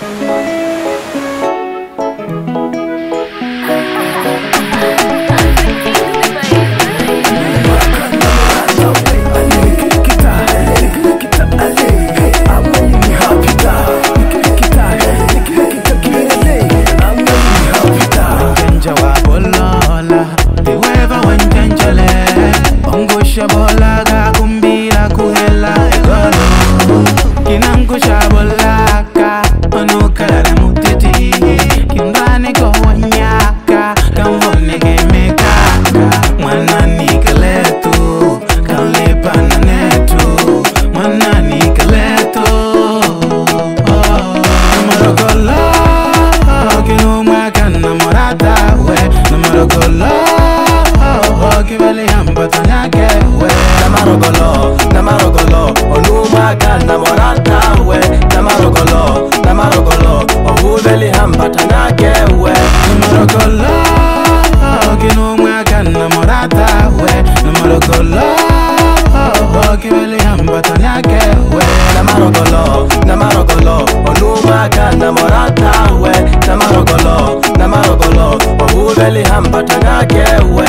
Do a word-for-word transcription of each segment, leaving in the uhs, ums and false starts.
Namarogolo, namarogolo, onuma kana morata we. Namarogolo, namarogolo, ohuveli hambata nake we. Namarogolo, kinuma kana morata we. Namarogolo, ohuveli hambata nake we. Namarogolo, namarogolo, onuma kana morata we. Namarogolo, namarogolo, ohuveli hambata nake we.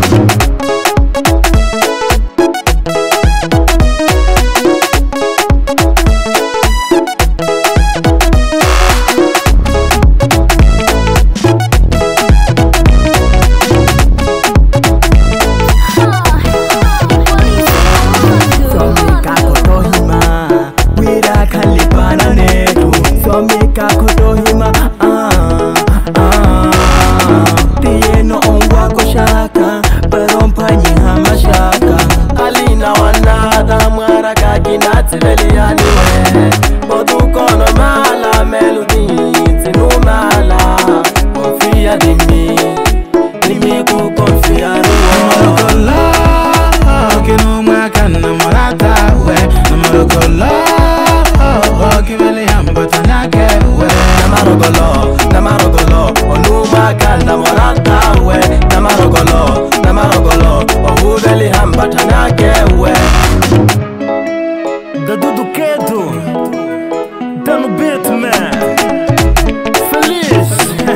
Somika kotohima ah ah tieno ongwa koshaka perompanyi hamashaka alina wanada mwara kakinati veliani we bodukono mala melodi tinu mala konfia dimi dimi ku konfia Namarogolo, kinuma kana morata we. Namarogolo, ohuveli hambata nake we. Namarogolo, namarogolo, onuma kana morata we. Namarogolo, namarogolo, ohuveli hambata nake we. Da Dudu Keto Tá no beat, man. Feliz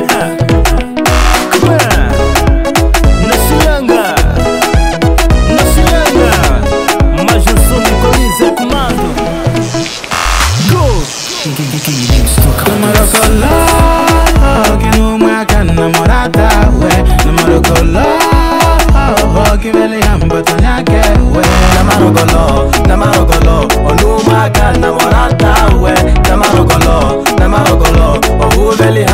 Como é? Na Xilanga Na Xilanga Mas eu sou Nicolis é comando. Go! Namarogolo, kinuma kana morata we. Namarogolo, ohuveli hambata nake we. Namarogolo, namarogolo, onuma kana morata we. Namarogolo, namarogolo, ohuveli